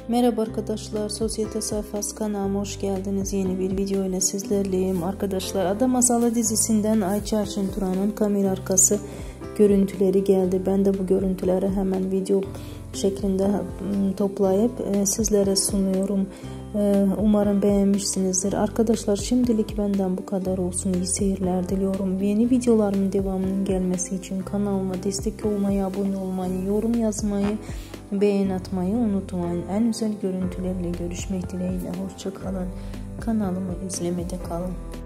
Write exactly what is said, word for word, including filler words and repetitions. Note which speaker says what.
Speaker 1: Merhaba arkadaşlar, Sosyete Sayfası kanalıma hoş geldiniz. Yeni bir video ile sizlerleyim arkadaşlar. Ada Masalı dizisinden Ayça Turan'ın kamera arkası görüntüleri geldi. Ben de bu görüntüleri hemen video şeklinde toplayıp sizlere sunuyorum. Umarım beğenmişsinizdir. Arkadaşlar şimdilik benden bu kadar olsun. İyi seyirler diliyorum. Yeni videolarımın devamının gelmesi için kanalıma destek olmayı, abone olmayı, yorum yazmayı, beğen atmayı unutmayın. En güzel görüntülerle görüşmek dileğiyle. Hoşça kalın. Kanalımı izlemede kalın.